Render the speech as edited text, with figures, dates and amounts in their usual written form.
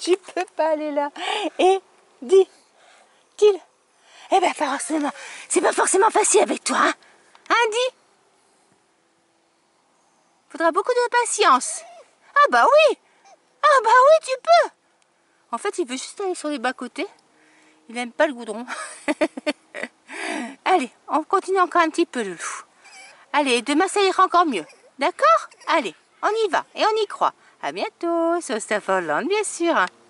tu peux pas aller là. Et dit-il, eh ben forcément, c'est pas forcément facile avec toi, hein, hein dis. Faudra beaucoup de patience. Ah bah oui, ah bah oui, tu peux. En fait, il veut juste aller sur les bas-côtés. Il n'aime pas le goudron. Allez, on continue encore un petit peu, Loulou. Allez, demain ça ira encore mieux. D'accord? Allez, on y va et on y croit. À bientôt sur Staffordland, bien sûr.